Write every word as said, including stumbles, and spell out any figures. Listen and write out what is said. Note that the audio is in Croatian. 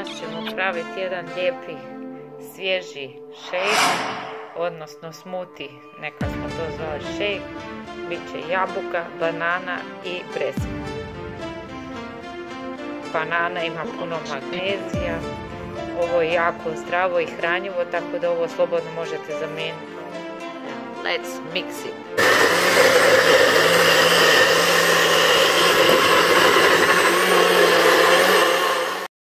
Danas ćemo praviti jedan lijepi svježi shake, odnosno smoothie, neka smo to zvali shake. Biće jabuka, banana i breskva. Banana ima puno magnezija, ovo je jako zdravo i hranjivo, tako da ovo slobodno možete zamijeniti. Let's mix it.